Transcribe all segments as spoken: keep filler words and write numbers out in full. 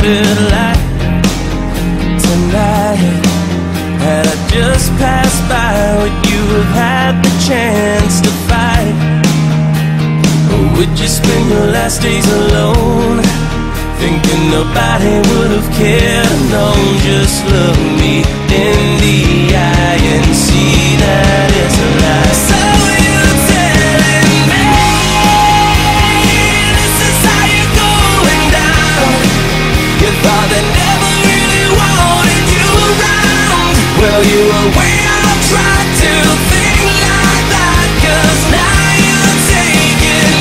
good light tonight. Had I just passed by, would you have had the chance to fight? Or would you spend your last days alone, thinking nobody would have cared or known? Just look me in the eye and see that it's a lie. So you're telling me this is how you're going down? You thought they never really wanted you around. Well, you were way out trying to think like that, 'cause now you're taking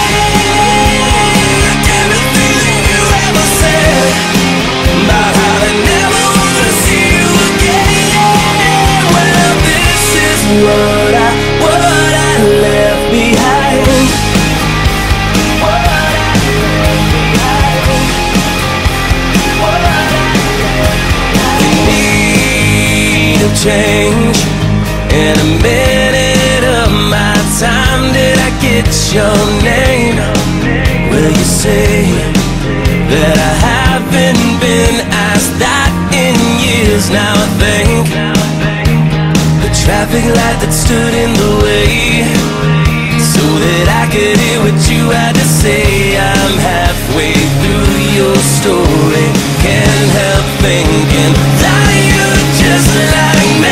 back everything you ever said about how they never wanna see you again. Well, this is what I, what I left behind. What I left behind. What I left behind. Need a change in a minute of my time. Did I get your name? Will you say that I haven't been asked that in years? Now I think the traffic light that stood in the way so that I could hear what you had to say. I'm halfway through your story, can't help thinking that you're just like me.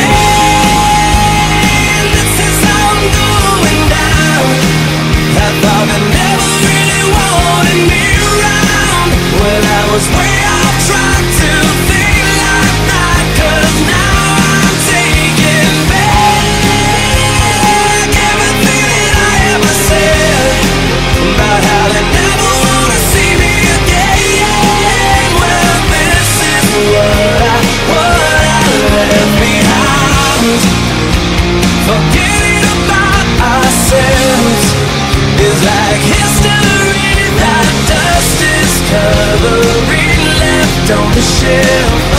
This is how I'm going down. I thought they never really wanted me around. Well, I was way out trying to think like that, 'cause now I'm taking back everything that I ever said about how they never wanna see me again. Well, this is what I, what I left behind. Forgetting about ourselves is like history that dust is covering, left on the shelf.